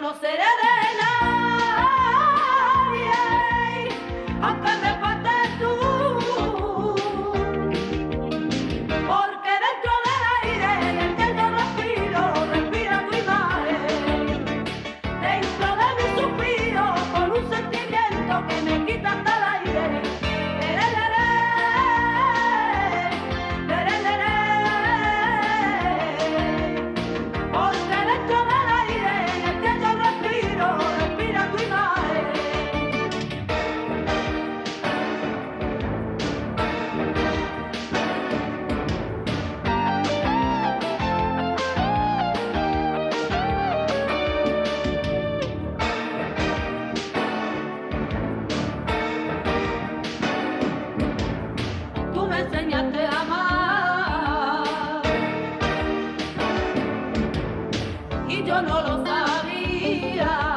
no seré de nadie, aunque me faltes tú, porque dentro del aire en el que yo respiro, respira tu imagen, dentro de mi suspiro, con un sentimiento que me quita hasta el aire. Porque dentro del aire en el que yo respiro, respira tu imagen. Tú me enseñaste a amar y yo no lo sabía.